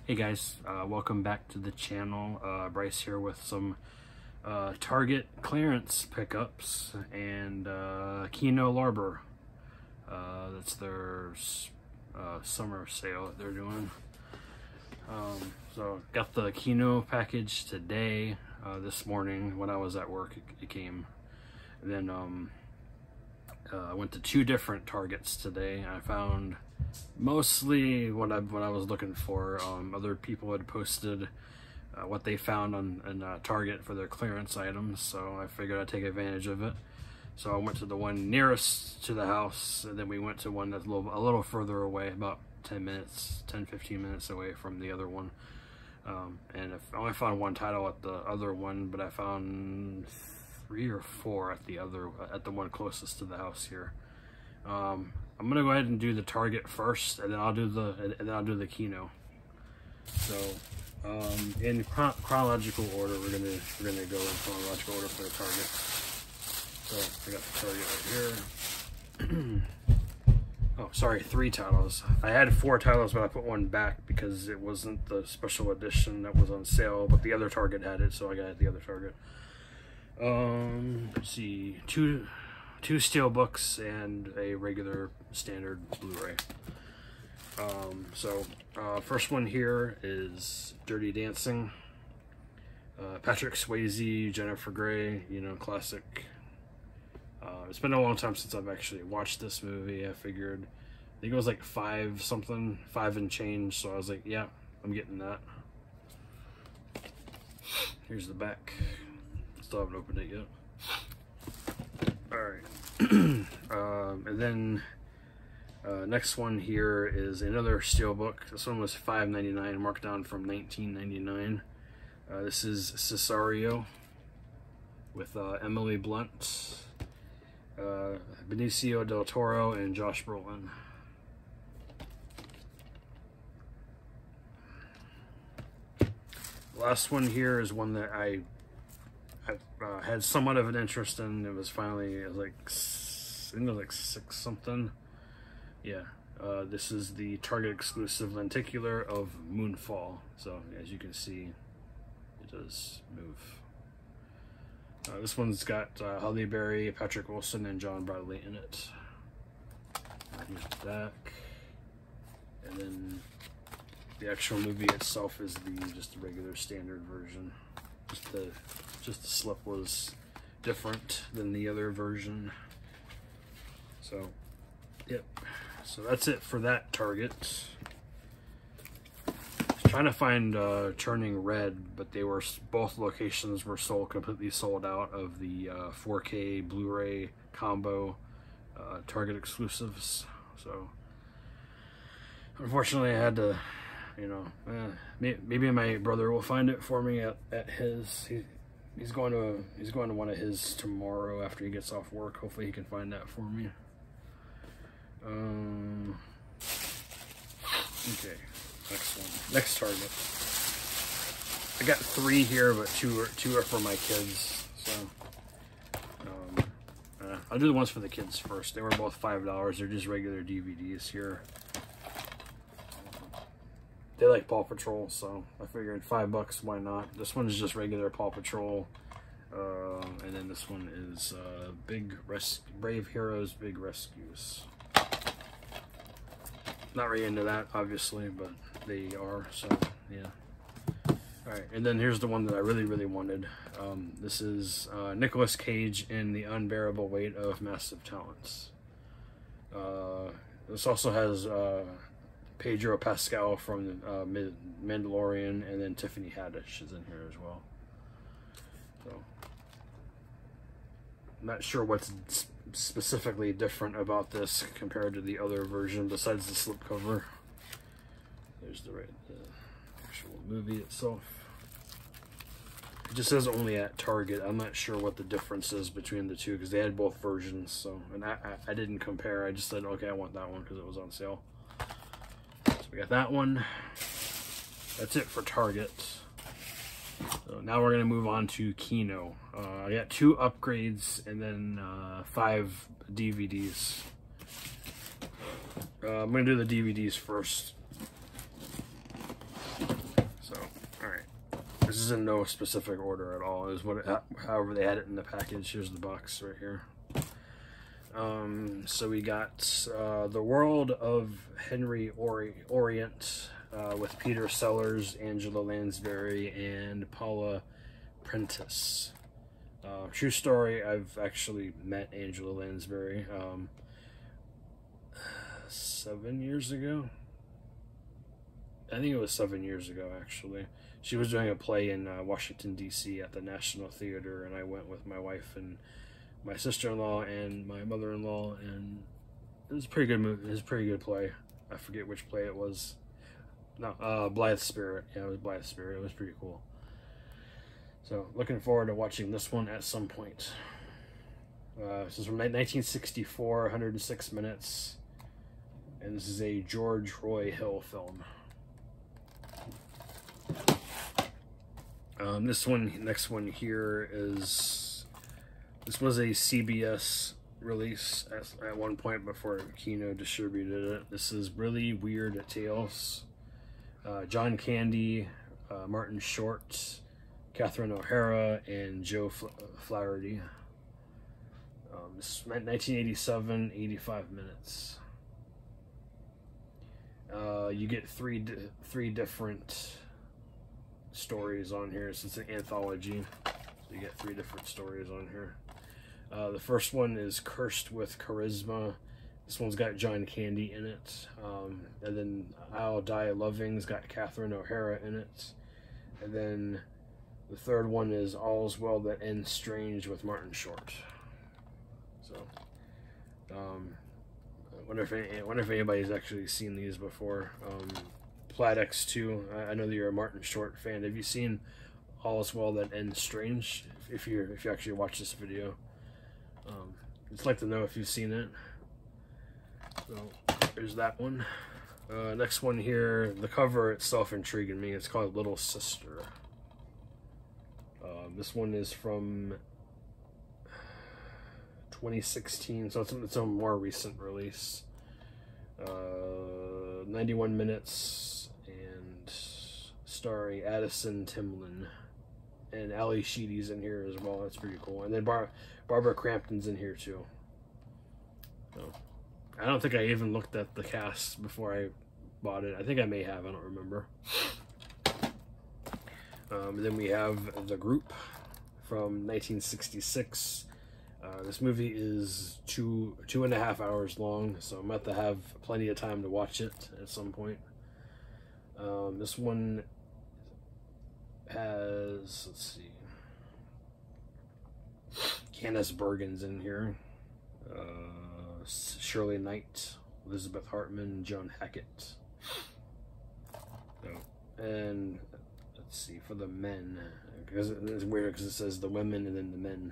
Hey guys, welcome back to the channel. Bryce here with some Target clearance pickups and Kino Lorber. That's their summer sale that they're doing. So got the Kino package today. This morning when I was at work, it came. And then I went to two different Targets today. I found mostly what I was looking for. Other people had posted what they found on Target for their clearance items, so I figured I'd take advantage of it. So I went to the one nearest to the house, and then we went to one that's a little further away, about 10-15 minutes away from the other one. And I only found one title at the other one, but I found 3 or 4 at the one closest to the house here. I'm gonna go ahead and do the Target first, and then I'll do the Kino. So in chronological order, we're gonna go in chronological order for the Target. So I got the Target right here. Oh, sorry, 3 titles. I had 4 titles, but I put one back because it wasn't the special edition that was on sale, but the other Target had it, so I got the other Target. Let's see, two steelbooks and a regular standard Blu-ray. First one here is Dirty Dancing. Patrick Swayze, Jennifer Grey, you know, classic. It's been a long time since I've actually watched this movie. I think it was like 5 and change, so I was like, yeah, I'm getting that. Here's the back. Still haven't opened it yet. Alright. And then next one here is another steelbook. This one was $5.99, marked down from $19.99. This is Cesario with Emily Blunt, Benicio del Toro, and Josh Brolin. Last one here is one that I had somewhat of an interest in. It was like, I think it was like 6 something. Yeah, this is the Target exclusive lenticular of Moonfall. So as you can see, it does move. This one's got Halle Berry, Patrick Wilson, and John Bradley in it. Here's the back, and then the actual movie itself is just the regular standard version. Just the slip was different than the other version. So, yep. So that's it for that Target. I was trying to find Turning Red, but both locations were completely sold out of the 4K Blu-ray combo Target exclusives. So, unfortunately, I had to, you know, maybe my brother will find it for me at his. He's going to one of his tomorrow after he gets off work. Hopefully he can find that for me. Okay, next one. Next Target. I got 3 here, but two are for my kids. So I'll do the ones for the kids first. They were both $5. They're just regular DVDs here. They like Paw Patrol, so I figured $5, why not? This one is just regular Paw Patrol, and then this one is Brave Heroes, Big Rescues. Not really into that, obviously, but they are, so yeah. Alright, and then here's the one that I really, really wanted. This is Nicolas Cage in The Unbearable Weight of Massive Talents. This also has Pedro Pascal from Mandalorian, and then Tiffany Haddish is in here as well. So, I'm not sure what's specifically different about this compared to the other version besides the slipcover. There's the actual movie itself. It just says only at Target. I'm not sure what the difference is between the two because they had both versions. So, and I didn't compare. I just said, okay, I want that one because it was on sale. We got that one. That's it for Target. So now we're gonna move on to Kino. I got 2 upgrades and then 5 DVDs. I'm gonna do the DVDs first. This is in no specific order at all. It was however they had it in the package. Here's the box right here. So we got The World of Henry Orient with Peter Sellers, Angela Lansbury, and Paula Prentice. True story, I've actually met Angela Lansbury 7 years ago. I think it was 7 years ago, actually. She was doing a play in Washington, D.C. at the National Theater, and I went with my wife and my sister-in-law and my mother-in-law, and it was a pretty good movie. It was a pretty good play. I forget which play it was. No, Blithe Spirit. Yeah, it was Blithe Spirit. It was pretty cool. So, looking forward to watching this one at some point. This is from 1964, 106 minutes, and this is a George Roy Hill film. Next one here is, this was a CBS release at one point before Kino distributed it. This is Really Weird Tales. John Candy, Martin Short, Catherine O'Hara, and Joe Flaherty. This is 1987, 85 minutes. You get three different stories on here. So it's an anthology. So you get 3 different stories on here. The first one is Cursed with Charisma. This one's got John Candy in it. And then I'll Die Loving's got Catherine O'Hara in it. And then the third one is All's Well That Ends Strange with Martin Short. So, I wonder if anybody's actually seen these before. Plaid X2. I know that you're a Martin Short fan. Have you seen All's Well That Ends Strange? If you actually watch this video, I'd like to know if you've seen it. So there's that one. Next one here. The cover itself intriguing me. It's called Little Sister. This one is from 2016, so it's a more recent release. 91 minutes, and starring Addison Timlin, and Ali Sheedy's in here as well. That's pretty cool. And then Barbara Crampton's in here too. So, I don't think I even looked at the cast before I bought it. I think I may have. I don't remember. Then we have The Group from 1966. This movie is two and a half hours long, so I'm about to have plenty of time to watch it at some point. This one has, let's see, Candice Bergen's in here, Shirley Knight, Elizabeth Hartman, Joan Hackett. So, and let's see, for the men, because it's weird because it says the women and then the men.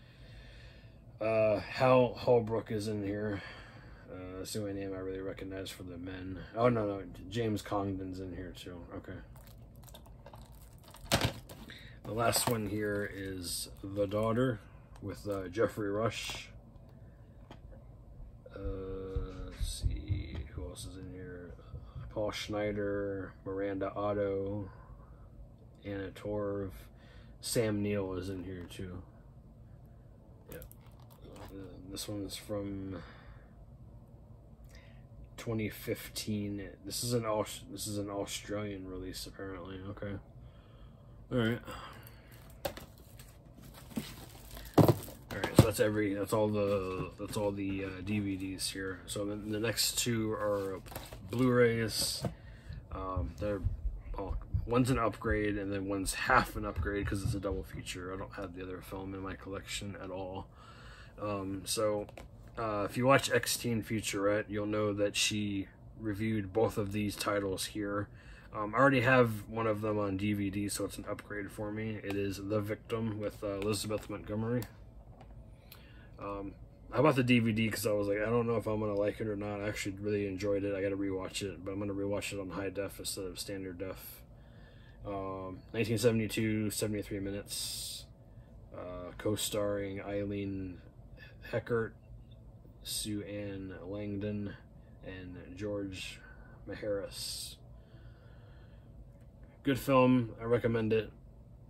Hal Holbrook is in here. That's the only name I really recognize for the men. Oh, no, James Congdon's in here too. Okay. The last one here is The Daughter with Jeffrey Rush. Let's see, who else is in here? Paul Schneider, Miranda Otto, Anna Torv. Sam Neill is in here too. This one's from 2015. This is an Australian release apparently. Okay. All right. So that's all the DVDs here. So the next 2 are Blu-rays. One's an upgrade and then one's half an upgrade because it's a double feature. I don't have the other film in my collection at all. If you watch X-Teen Futurette, you'll know that she reviewed both of these titles here. I already have one of them on DVD, so it's an upgrade for me. It is The Victim with Elizabeth Montgomery. I bought the DVD because I was like, I don't know if I'm going to like it or not. I actually really enjoyed it. I got to rewatch it, but I'm going to rewatch it on high def instead of standard def. 1972, 73 minutes. Co-starring Eileen Heckert, Sue Ann Langdon, and George Maharis. Good film. I recommend it.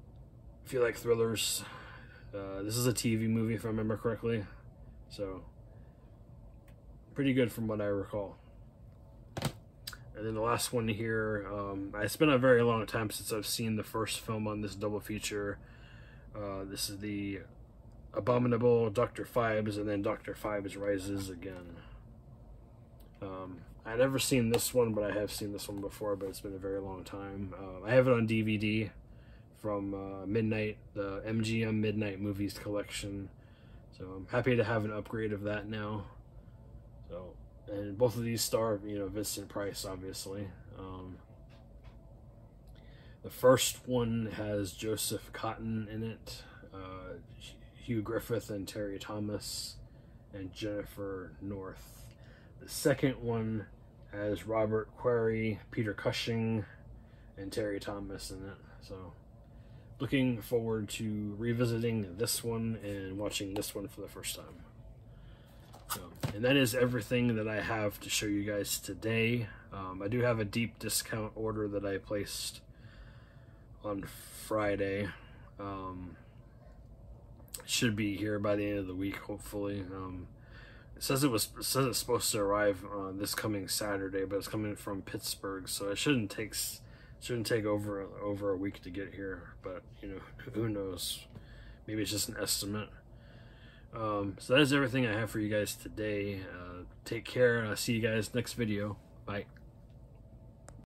if you like thrillers, this is a TV movie if I remember correctly, so pretty good from what I recall. And then the last one here, it's been a very long time since I've seen the first film on this double feature. This is the Abominable Dr. Phibes, and then Dr. Phibes Rises Again. I've never seen this one, but I have seen this one before, but it's been a very long time. I have it on DVD from Midnight, the MGM Midnight Movies collection. So I'm happy to have an upgrade of that now. So, and both of these star, Vincent Price, obviously. The first one has Joseph Cotten in it, Hugh Griffith and Terry Thomas, and Jennifer North. The second one has Robert Quarry, Peter Cushing, and Terry Thomas in it. So, looking forward to revisiting this one and watching this one for the first time. So, and that is everything that I have to show you guys today. I do have a deep discount order that I placed on Friday. It should be here by the end of the week, hopefully. It says it's supposed to arrive this coming Saturday, but it's coming from Pittsburgh, so it shouldn't take over a week to get here. But who knows? Maybe it's just an estimate. So that is everything I have for you guys today. Take care, and I'll see you guys next video. Bye.